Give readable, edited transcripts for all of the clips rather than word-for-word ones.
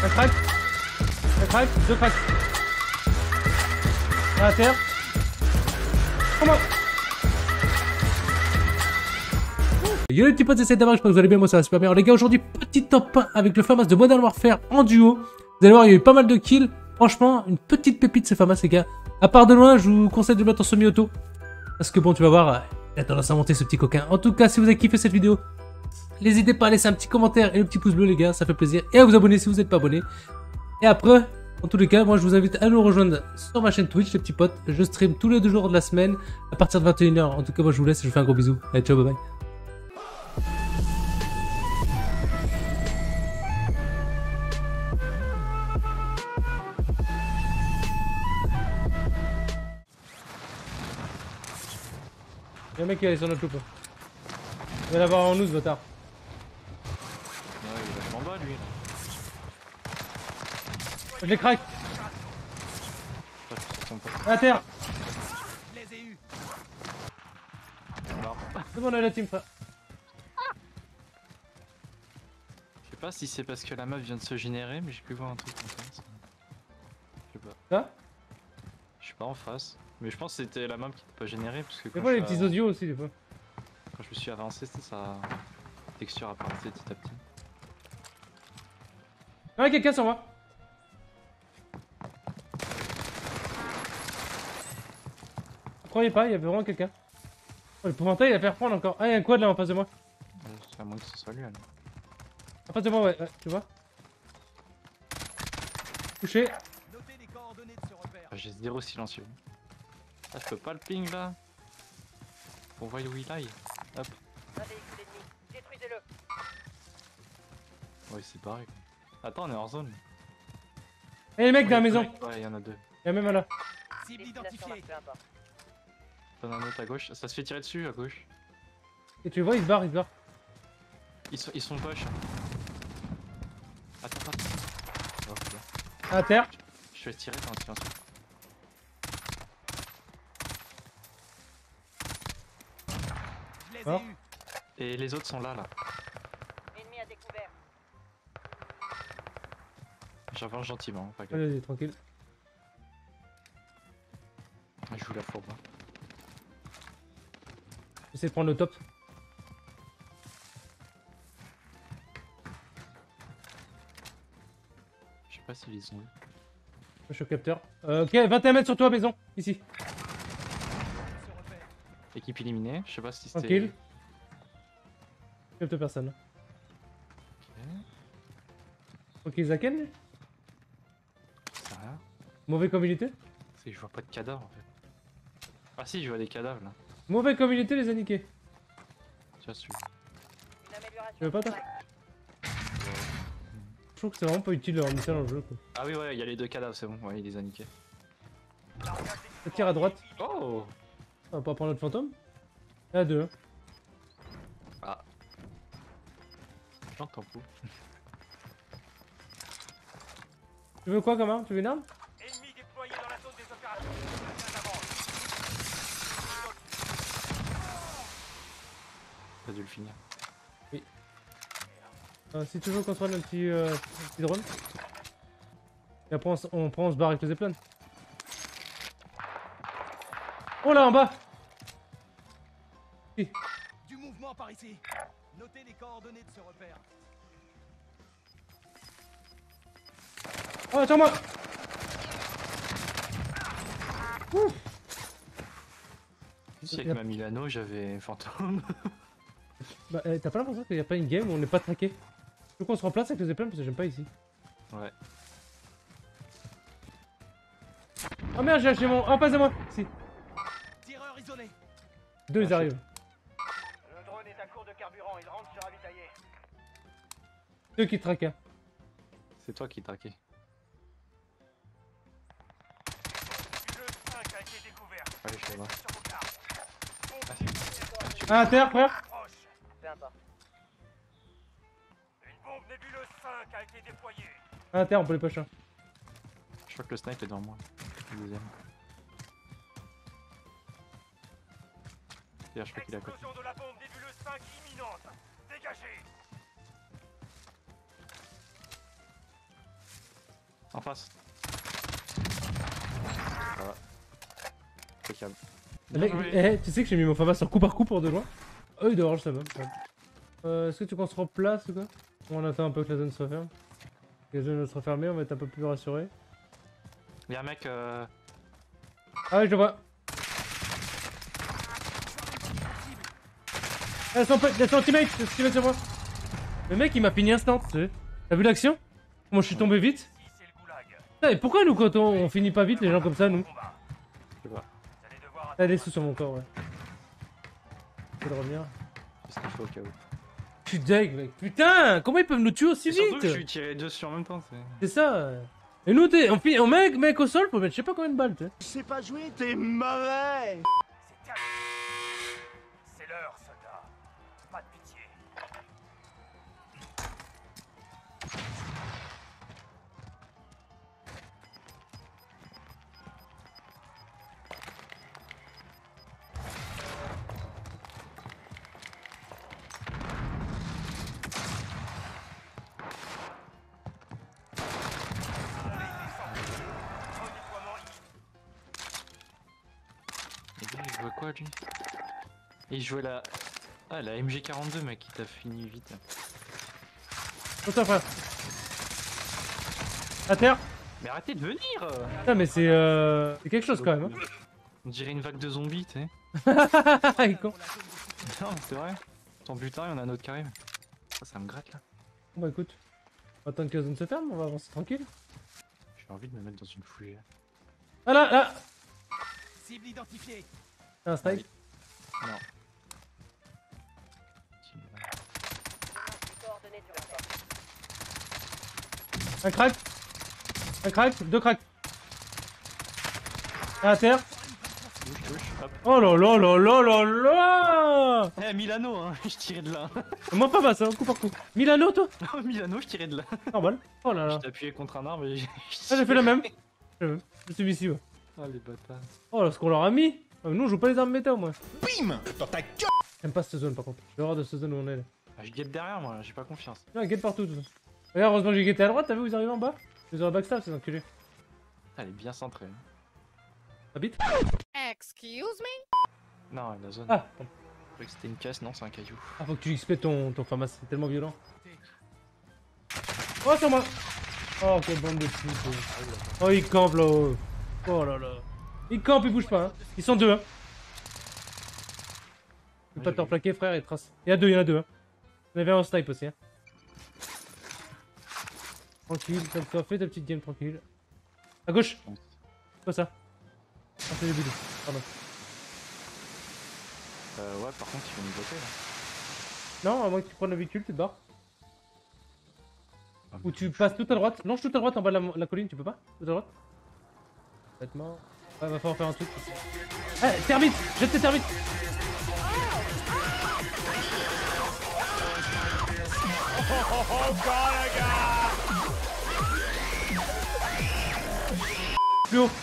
Un crack. Un crack. Deux cracks. Un à terre. Comment? Yo les petits potes, c'est Damar, j'espère que vous allez bien, moi ça va super bien. Alors les gars, aujourd'hui, petit top 1 avec le FAMAS de Modern Warfare en duo. Vous allez voir, il y a eu pas mal de kills. Franchement, une petite pépite ce FAMAS les gars. À part de loin, je vous conseille de le mettre en semi-auto. Parce que bon, tu vas voir, il a tendance à monter ce petit coquin. En tout cas, si vous avez kiffé cette vidéo, n'hésitez pas à laisser un petit commentaire et le petit pouce bleu les gars, ça fait plaisir. Et à vous abonner si vous n'êtes pas abonné. Et après, en tous les cas, moi je vous invite à nous rejoindre sur ma chaîne Twitch les petits potes. Je stream tous les 2 jours de la semaine à partir de 21 h. En tout cas, moi je vous laisse et je vous fais un gros bisou. Allez, ciao, bye bye. Il y a un mec qui est allé sur notre loupe. Il va l'avoir en nous ce bâtard. Ouais, il est vachement bas lui. Je les craque. Là, je suis sur son pote. À terre. Il est mort. C'est bon, on a la team frère. Je sais pas si c'est parce que la map vient de se générer, mais j'ai pu voir un truc comme ça. Je sais pas. Ça. Je suis pas en face. Mais je pense que c'était la map qui n'était pas générée parce que Des quand, fois les je petits suis audios aussi des fois. quand je me suis avancé, sa texture apparaissait petit à petit. Ah, quelqu'un sur moi. Vous croyez pas, il y avait vraiment quelqu'un. Oh, l'épouvantail il a fait reprendre encore. Ah, il y a un quad là en face de moi. C'est à moins que ce soit lui alors. En face de moi, ouais, tu vois. Touché. Ah, j'ai 0 silencieux. Ah, je peux pas le ping là. On voit où il aille. Hop. Un véhicule ennemi, détruisez-le. Ouais, c'est pareil. Attends, on est hors zone. Et les mecs dans la maison. Ouais, il y en a deux. Il y a même un là. Cible identifiée. T'en as un autre à gauche. Ça se fait tirer dessus à gauche. Et tu le vois, il se barre, il se barre. Ils sont poches. Attends, attends. Oh, putain. À terre. Je vais tirer dans le silencieux. Mort. Et les autres sont là, là. Ennemi à découvert. J'avance gentiment, pas grave. Allez, tranquille. Je joue la fourbe. J'essaie de prendre le top. Je sais pas s'ils y sont. Je suis au capteur. Ok, 21 mètres sur toi, maison. Ici. Équipe éliminée, je sais pas si c'était. Tranquille. Je capte personne. Ok. Ok, Zaken lui. C'est rien. Mauvais communauté. C'est que je vois pas de cadavres en fait. Ah si, je vois des cadavres là. Mauvais communauté, les a niqués. Tiens, celui. Une amélioration. Tu veux pas toi? Je trouve que c'est vraiment pas utile de remettre ça dans le jeu quoi. Ah oui, ouais, il y a les deux cadavres, c'est bon. Ouais, il les a niqués. Ça tire à droite. Oh. On va pas prendre notre fantôme. Il y en a deux. Hein. Ah. J'entends fou. Tu veux quoi comme arme? Tu veux une arme? Ennemi déployé dans la zone des opérations. T'as dû le finir. Si tu veux qu'on se prenne un petit drone. Et après on se barre avec le zeppelin. Oh là en bas. Si. Du mouvement par ici. Notez les coordonnées de ce repère. Oh attends-moi. Ouf. Tu sais que ma Milano, j'avais fantôme. Bah t'as pas l'impression qu'il n'y a pas une game où on n'est pas traqué? Tu veux qu'on se remplace avec le zeppelin parce que j'aime pas ici. Ouais. Oh merde j'ai lâché mon... En face de moi. Si. Tireur isolé. Deux ils arrivent. Le drone est à court de carburant, il rentre se ravitailler. Deux qui traquent. Hein. C'est toi qui traquais. Le 5 a été découvert. Allez, je suis là. Sur vos cartes. Ah, à terre frère. Proche. Peu importe. Une bombe nébuleuse 5 a été déployée. Ah, à terre on peut les push. Hein. Je crois que le snipe est devant moi. Le deuxième. D'ailleurs, je crois qu'il est à côté. Explosion de la bombe nébuleuse 5 imminente. Dégagez. En face. Voilà. Impeccable. Mec, tu sais que j'ai mis mon FAMAS sur coup par coup pour de loin. Oh, il dehors, je sais même. Est-ce que tu penses en place ou quoi? On attend un peu que la zone soit ferme. Que la zone soit fermée, on va être un peu plus rassuré. Y'a un mec. Ah ouais, je le vois. Ah, son pote, son teammate, c'est ce qu'il veut sur moi. Le mec, il m'a fini instant, tu sais. T'as vu l'action? Moi, je suis tombé vite. Putain, et pourquoi nous, quand on finit pas vite, les gens comme ça, nous? Je sais pas. T'as des sous sur mon corps, ouais. Je vais revenir. C'est ce qu'il faut au cas où. Je suis deg, mec. Putain, comment ils peuvent nous tuer aussi Et surtout que je vite? suis tiré dessus en même temps. C'est ça. Et nous, on mec au sol, faut mettre je sais pas combien de balles, tu sais. Je sais pas jouer, t'es mauvais. C'est terminé. C'est l'heure, soldat. Pas de pitié. Il jouait quoi lui? Il jouait la... Ah la MG42 mec, il t'a fini vite. Attends, frère. À terre. Mais arrêtez de venir! Putain, mais c'est quelque chose quand même. Hein. On dirait une vague de zombies, tu sais. Il est con. Non mais c'est vrai. Ton butin, il y en a un autre qui arrive. Ça me gratte là. Bon, bah écoute. On va attendre que la zone se ferme, on va avancer tranquille. J'ai envie de me mettre dans une fougère. Ah là, là. Cible identifiée. T'as un strike? Non. Un crack. Un crack, deux cracks. À terre. Touche, touche, hop. Oh là là là là là là. Eh Milano, hein, je tirais de là. Moi pas basse, hein, coup par coup. Milano, toi? Non, Milano, je tirais de là. Normal. Oh là là. J'ai appuyé contre un arbre et j'ai... Ah, j'ai fait la même. Je suis ici, ouais. Ah les bâtards. Oh là, ce qu'on leur a mis. Nous, on joue pas les armes méta, moi. Bim dans ta gueule. J'aime pas cette zone, par contre. J'ai horreur de cette zone où on est là. Ah, je guette derrière moi, j'ai pas confiance. Non, guette partout, tout ça. Regarde, heureusement que j'ai guetté à droite, t'as vu où ils arrivent en bas? Ils auraient backstab, ces enculés. Elle est bien centrée. Habite? Excuse me? Non, la zone. Ah, Je croyais que c'était une caisse, non, c'est un caillou. ah, faut que tu XP ton FAMAS, c'est tellement violent. Oh, sur moi! Oh, quelle bande de putes. Oh, ils campent là-haut. Oh là là. Ils campent, ils bougent pas, hein. Ils sont deux, hein. Tu peux pas te replaquer, frère, et trace. Il y en a deux, hein. Il y en avait un en snipe aussi, hein. Tranquille, comme tu as fait ta petite game tranquille. À gauche! C'est quoi ça? Ah, c'est les bulles. Pardon. Ouais, par contre, il faut me bloquer là. Non, à moins que tu prennes le véhicule, tu te barres. Ah, Ou tu passes tout à droite. Longe tout à droite en bas de la colline, tu peux pas? Tout à droite? Bêtement. Ouais, va falloir faire un truc. Eh, termite! Jette tes termites! Plus haut!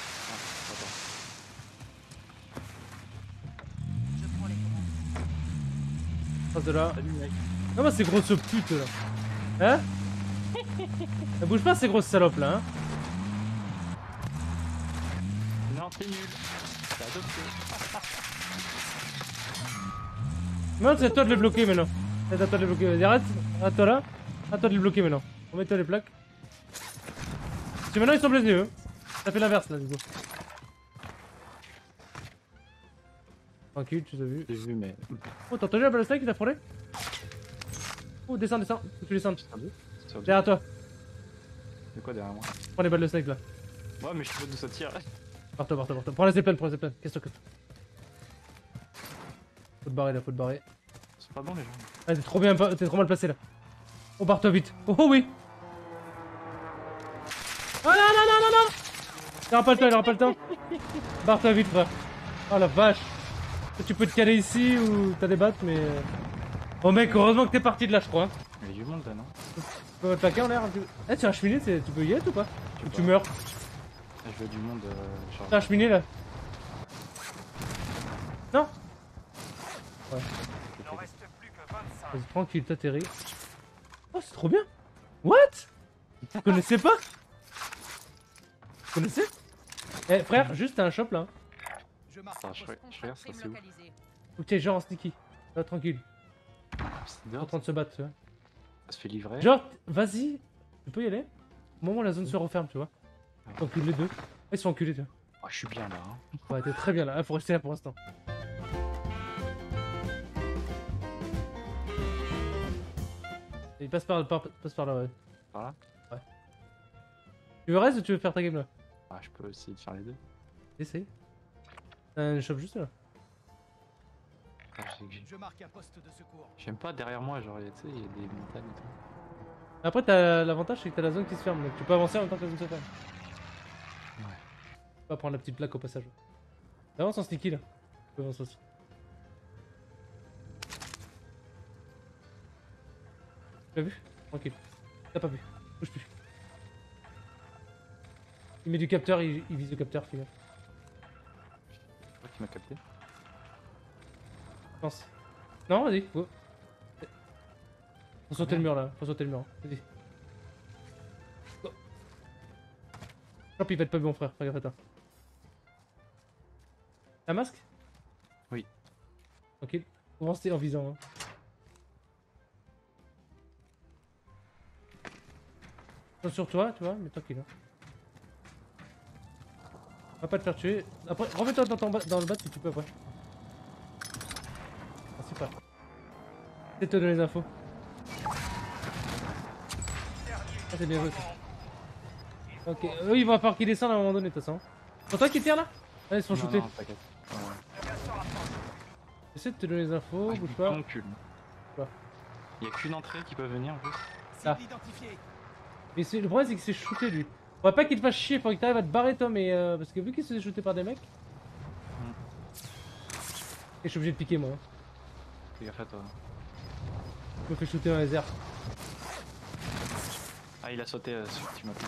Passe de là. Salut mec. Ah bah ces grosses putes là. Hein? Elle bouge pas ces grosses salopes là, hein? Non, t'es nul. T'es adopté. Non, c'est à toi de les bloquer maintenant. C'est à toi de les bloquer. Vas-y, arrête. Arrête-toi là. À toi de les bloquer maintenant. Remets-toi les plaques. Parce que maintenant ils sont blessés eux. Ça fait l'inverse là du coup. Tranquille, tu as vu. J'ai vu, mais. Oh, t'as entendu la balle qui t'a frôlé? Oh, descends, descends. Faut que tu descendes. Sur Derrière toi. C'est quoi derrière moi? Prends les balles de snake là. Ouais, mais je sais pas d'où ça tire. Par-toi, par-toi, par-toi. Prends la zipline, prends la zipline. Qu'est-ce que tu Faut te barrer là, faut te barrer. C'est pas bon les gens. Ah, t'es trop bien, t'es trop mal placé là. Oh, barre-toi vite. Oh, oh oui. Ah non, non, non, non, non. Il aura pas le temps, il aura pas le temps. Barre-toi vite, frère. Oh la vache. Tu peux te caler ici ou t'as des battes, mais. Oh mec, heureusement que t'es parti de là, je crois. Hein. Il y a du monde là, non? Tu peux te plaquer en l'air un peu. Eh, tu as un cheminée, tu peux y être ou pas? Ou tu meurs? Je vois du monde. Genre... T'as un cheminée là? Non? Ouais. Il n'en reste plus que 25. Vas-y, tranquille, t'atterris. Oh, c'est trop bien! What? Tu connaissais pas? Vous connaissez? Eh frère, juste t'as un shop là. Je marque Attends, un je poste. regarde ça, c'est où? Ou t'es genre en sneaky. Là, tranquille. C'est En dehors, train de se battre, tu vois. ça se fait livrer. Genre, vas-y, tu peux y aller. Au moment où la zone se referme, tu vois. T'encules les deux. Ils sont enculés, tu vois. Oh, je suis bien là. Hein. Ouais, t'es très bien là. Faut rester là pour l'instant. Il passe passe par là, ouais. Par là? Tu veux reste ou tu veux faire ta game là? Ah, je peux essayer de faire les deux. Essaye. T'as un shop juste là. Ah, je sais que Je marque un poste de secours. j'aime pas derrière moi, genre, tu sais, il y a des montagnes et tout. Après, t'as l'avantage, c'est que t'as la zone qui se ferme. Donc tu peux avancer en même temps que la zone se ferme. Ouais. Tu peux pas prendre la petite plaque au passage. Avance en sneaky là. Tu peux avancer aussi. Tu l'as vu? Tranquille. T'as pas vu. Bouge plus. Il met du capteur, il vise le capteur, fais gaffe. Je crois qu'il m'a capté. Pense. Non, vas-y, go. Faut sauter le mur là, faut sauter le mur. Vas-y. Go. Je crois qu'il va être pas bon, frère. Fais gaffe à toi. Un masque? Oui. Tranquille. Faut avancer en visant. Hein. Attention sur toi, tu vois, mais tranquille. Hein. On va pas te faire tuer. Après, remets-toi dans le bas si tu peux après. Ah, super. C'est te donner les infos. Ah, c'est bien joué ça. Ok, eux ils vont falloir qu'ils descendent à un moment donné de toute façon. C'est toi qui tire là? Ah, ils se font Non, shooter. non, t'inquiète. Ouais. J'essaie de te donner les infos, Ah, je bouge bouge pas. mon cul. Quoi? Il y a qu'une entrée qui peut venir en plus. Ah. Cible identifiée. Mais le problème c'est qu'il s'est shooté lui. Faudrait pas qu'il te fasse chier, faudrait que t'arrives à te barrer toi, mais parce que vu qu'il se fait shooter par des mecs. Et je suis obligé de piquer moi. Hein. Fais gaffe à toi. Je me fais shooter dans les airs. Ah, il a sauté sur tu m'as pris.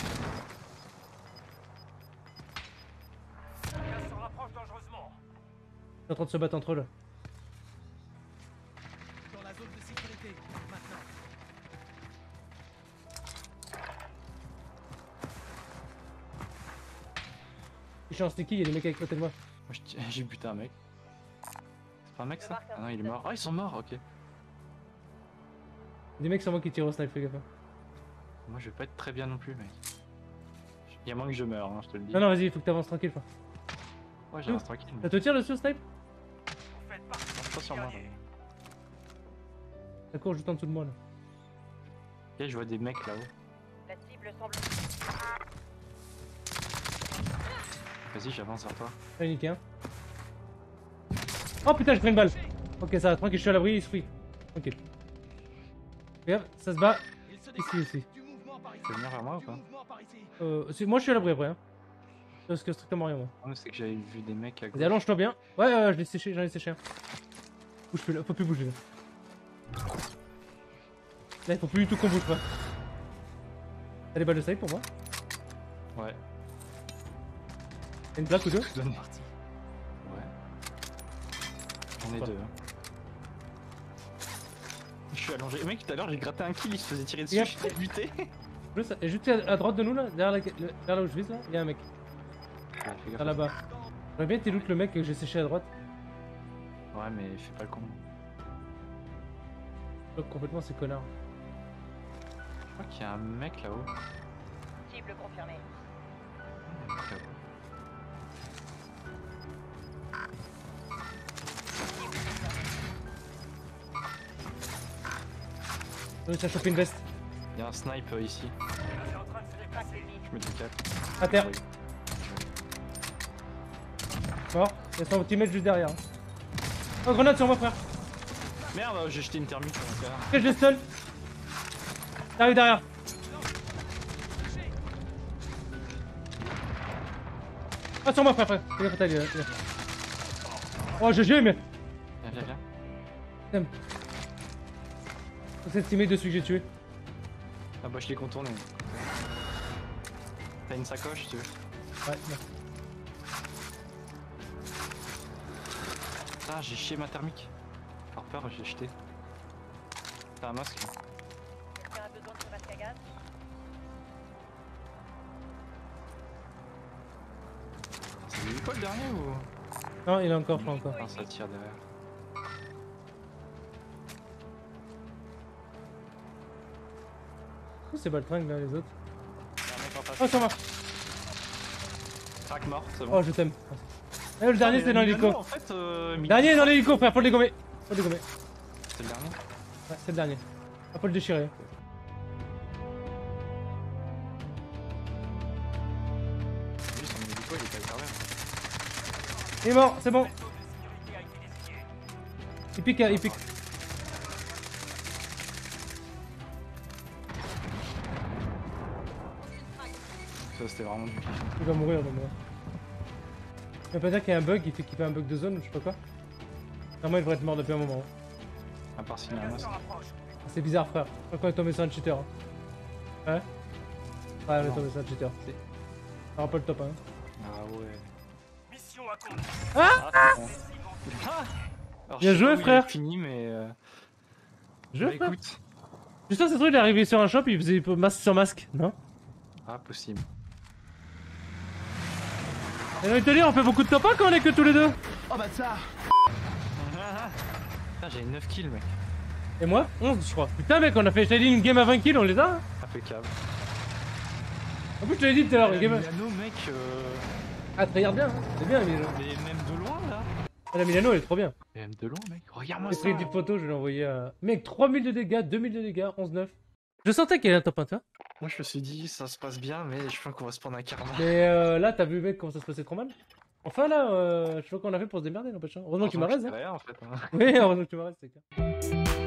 Le gaz se rapproche dangereusement. Ils sont en train de se battre entre eux là. Dans la zone de sécurité. Maintenant. Je suis en sneaky, il y a des mecs avec côté de moi. Moi, j'ai buté un mec. C'est pas un mec ça? Ah non, il est mort. Ah, ils sont morts, ok. Des mecs sur moi qui tirent au snipe, fais gaffe. Hein. Moi, je vais pas être très bien non plus, mec. Il y a moins que je meurs, hein, je te le dis. Non, non, vas-y, il faut que t'avances tranquille. Quoi. Ouais, j'avance tranquille. Ça te tire dessus au snipe? Vous faites partie Non, c'est pas sur moi. Là. Ça court juste en dessous de moi là. Ok, je vois des mecs là-haut. La cible semble. Vas-y, j'avance vers toi. J'en ai niqué un. Oh putain, j'ai pris une balle. Ok, ça va, tranquille, je suis à l'abri, il se free. Tranquille. Regarde, ça se bat. Il se Ici déclenche. aussi. Du mouvement par ici. Tu veux venir vers moi ou Du pas? mouvement par ici. Moi je suis à l'abri après. Hein. Parce que strictement rien moi. Ah, c'est que j'avais vu des mecs à gauche. Vas-y, allonge-toi bien. Ouais, je l'ai séché, j'en ai séché un. Bouge plus là, faut plus bouger là. Là, il faut plus du tout qu'on bouge pas. T'as des balles de snipe pour moi? Ouais. T'as une plaque ou deux? Donne. Ouais. J'en ai Pas. deux. Hein. Je suis allongé. Mec, tout à l'heure, j'ai gratté un kill, il se faisait tirer dessus, Yep. je l'ai buté. Plus, et juste à droite de nous là, derrière là où je vise là, il y a un mec. Ouais, fais gaffe. Par là-bas. J'aurais bien été loot le mec que j'ai séché à droite. Ouais, mais fais pas le con. Bloque complètement ces connards. Je crois qu'il y a un mec là-haut. Cible confirmée. Un mec là-haut. J'ai réussi à choper une veste. Il y a un snipe ici. là, c'est en train de se déplacer. Je me décale. À terre. Oui. Mort. Il y a son teammate juste derrière. Oh, grenade sur moi, frère. Merde, j'ai jeté une thermite sur mon frère. Ok, je l'ai stun. T'arrives derrière. Ah, sur moi, frère. Fais gaffe, il est là. Oh, GG, mais. Viens, viens, viens. Damn. C'est le teammate de celui que j'ai tué. Ah bah je l'ai contourné. T'as une sacoche, tu veux? Ouais, non. Ah, j'ai chié ma thermique. Par peur, j'ai jeté. T'as un masque? Quelqu'un a besoin de ce masque à gaz? C'est lui quoi le dernier ou? Non, il est encore, pas encore. Non, ça tire derrière. Oh, c'est Baltringue là, les autres. Il y a un mec en face. Oh, ça marche. Crack mort, c'est bon. Oh, je t'aime. Eh, le dernier, c'est dans l'hélico. En fait, Le dernier est dans l'hélico, frère, faut le dégommer. Faut le dégommer. C'est le dernier. Ouais, c'est le dernier. Ah, faut le déchirer. Lui, son hélico, il est pas hyper bien. Il est mort, c'est bon. Il pique, il pique. Ça, c'était vraiment du kiff. Il va mourir, il va mourir. Ça veut pas dire qu'il y a un bug, il fait qu'il fait un bug de zone ou je sais pas quoi. Normalement, il devrait être mort depuis un moment. À part s'il y a un masque. C'est bizarre, frère. Je crois qu'on est tombé sur un cheater. Hein. Ouais? Ouais, on est tombé sur un cheater. Ça rappelle le top 1. Ah ouais. Mission accomplie. Ah, c'est bon. Alors, Bien je sais joué, pas où il est frère. fini, mais. Je Bah, frère. écoute. Juste ça, c'est trop, il est arrivé sur un shop, il faisait masque sur masque, non? Ah, possible. Et on te dire, on fait beaucoup de top 1 quand on est que tous les deux. Oh bah ça. Putain, j'ai 9 kills, mec. Et moi 11 je crois. Putain mec, on a fait, je t'ai dit, une game à 20 kills, on les a hein. Impeccable. En plus je te l'ai dit tout à l'heure, une game à... Milano, mec. Ah, tu regardes bien, hein. C'est bien Milano. Mais même de loin, là. Ah, la Milano elle est trop bien. Mais même de loin, mec. Regarde-moi J'ai ça. pris une petite photo, je l'ai envoyé à... Mec, 3000 de dégâts, 2000 de dégâts, 11-9. Je sentais qu'il y avait un top 1, tu vois. Moi, je me suis dit, ça se passe bien, mais je pense qu'on va se prendre un karma. Mais là, t'as vu mec comment ça se passait trop mal. Enfin là, je sais pas comment on a fait pour se démerder, n'empêche. Heureusement que tu m'as raison. Rien, en fait. Hein. Oui, heureusement que tu m'as raison, c'est clair.